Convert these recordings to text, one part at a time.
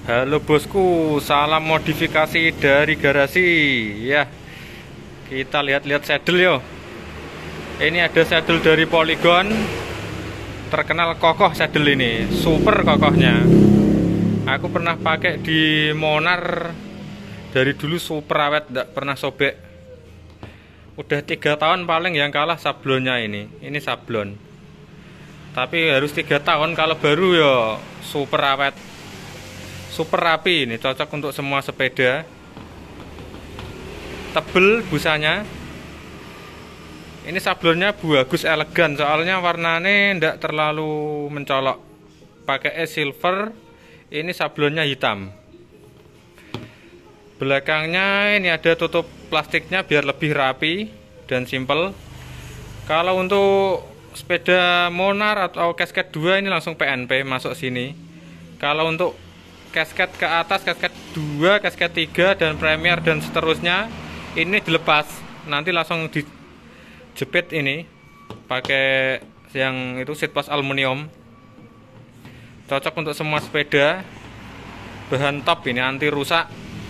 Halo bosku, salam modifikasi dari garasi ya. Kita lihat-lihat saddle yo. Ini ada saddle dari Polygon. Terkenal kokoh saddle ini, super kokohnya. Aku pernah pakai di Monar. Dari dulu super awet, tidak pernah sobek. Udah 3 tahun paling, yang kalah sablonnya ini. Ini sablon. Tapi harus 3 tahun, kalau baru yo super awet. Super rapi, ini cocok untuk semua sepeda. Tebel busanya. Ini sablonnya bagus, elegan, soalnya warnanya tidak terlalu mencolok. Pakai silver. Ini sablonnya hitam. Belakangnya ini ada tutup plastiknya biar lebih rapi dan simple. Kalau untuk sepeda Monar atau Cascade 2 ini langsung PNP masuk sini. Kalau untuk Cascade ke atas, Cascade 2, Cascade 3 dan Premier dan seterusnya ini dilepas, nanti langsung dijepit ini pakai yang itu seat post aluminium. Cocok untuk semua sepeda. Bahan top ini, anti rusak.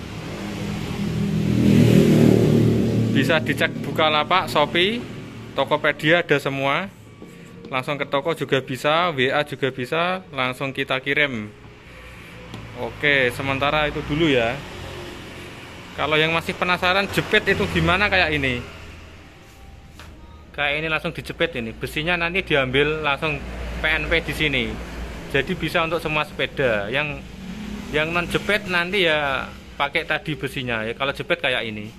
Bisa dicek Bukalapak, Shopee, Tokopedia ada semua. Langsung ke toko juga bisa, WA juga bisa, langsung kita kirim. Oke, sementara itu dulu ya. Kalau yang masih penasaran jepit itu gimana, kayak ini. Kayak ini langsung dijepit ini. Besinya nanti diambil langsung PNP di sini. Jadi bisa untuk semua sepeda. Yang non jepit nanti ya pakai tadi besinya ya. Kalau jepit kayak ini.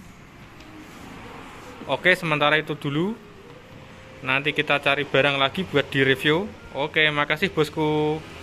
Oke, sementara itu dulu. Nanti kita cari barang lagi buat di review. Oke, makasih bosku.